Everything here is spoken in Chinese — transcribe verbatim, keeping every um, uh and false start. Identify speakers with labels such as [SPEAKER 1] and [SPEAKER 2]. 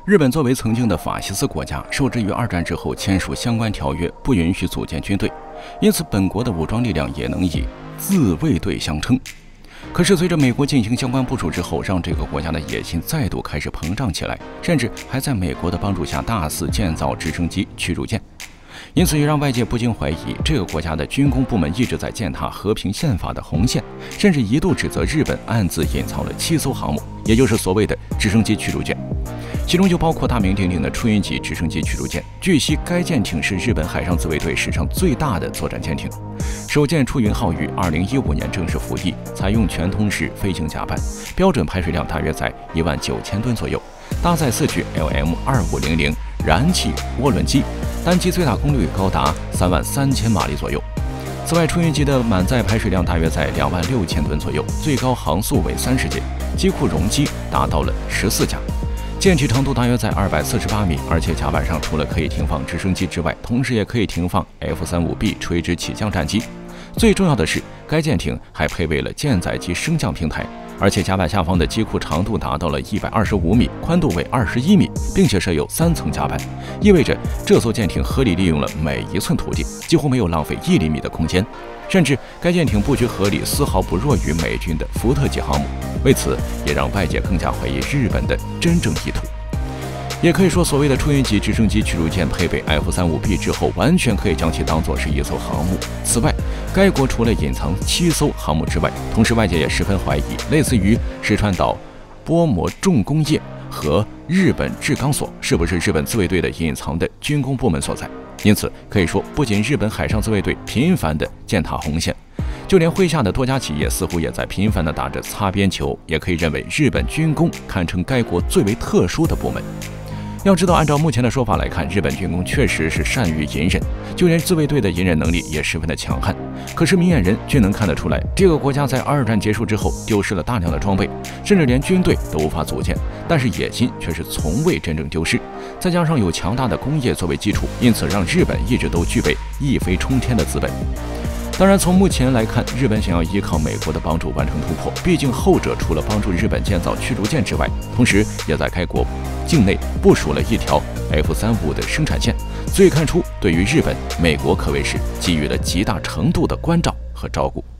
[SPEAKER 1] 日本作为曾经的法西斯国家，受制于二战之后签署相关条约不允许组建军队，因此本国的武装力量也能以自卫队相称。可是随着美国进行相关部署之后，让这个国家的野心再度开始膨胀起来，甚至还在美国的帮助下大肆建造直升机驱逐舰。因此也让外界不禁怀疑，这个国家的军工部门一直在践踏和平宪法的红线，甚至一度指责日本暗自隐藏了七艘航母，也就是所谓的直升机驱逐舰，其中就包括大名鼎鼎的出云级直升机驱逐舰。据悉，该舰艇是日本海上自卫队史上最大的作战舰艇。首舰出云号于二零一五年正式服役，采用全通式飞行甲板，标准排水量大约在一万九千吨左右，搭载四具 L M 二五零零燃气涡轮机，单机最大功率高达三万三千马力左右。此外，出云级的满载排水量大约在两万六千吨左右，最高航速为三十节，机库容积达到了十四架。舰体长度大约在二百四十八米，而且甲板上除了可以停放直升机之外，同时也可以停放 F 三十五 B 垂直起降战机。最重要的是，该舰艇还配备了舰载机升降平台，而且甲板下方的机库长度达到了一百二十五米，宽度为二十一米，并且设有三层甲板，意味着这艘舰艇合理利用了每一寸土地，几乎没有浪费一厘米的空间。甚至该舰艇布局合理，丝毫不弱于美军的福特级航母，为此也让外界更加怀疑日本的真正意图。也可以说，所谓的出云级直升机驱逐舰配备 F 三十五 B 之后，完全可以将其当作是一艘航母。此外，该国除了隐藏七艘航母之外，同时外界也十分怀疑，类似于石川岛波摩重工业和日本制钢所是不是日本自卫队的隐藏的军工部门所在。因此可以说，不仅日本海上自卫队频繁地践踏红线，就连麾下的多家企业似乎也在频繁地打着擦边球。也可以认为，日本军工堪称该国最为特殊的部门。要知道，按照目前的说法来看，日本军工确实是善于隐忍，就连自卫队的隐忍能力也十分的强悍。可是明眼人均能看得出来，这个国家在二战结束之后丢失了大量的装备，甚至连军队都无法组建，但是野心却是从未真正丢失。再加上有强大的工业作为基础，因此让日本一直都具备一飞冲天的资本。当然，从目前来看，日本想要依靠美国的帮助完成突破，毕竟后者除了帮助日本建造驱逐舰之外，同时也在该国境内部署了一条 F 三十五 的生产线，所以看出对于日本，美国可谓是给予了极大程度的关照和照顾。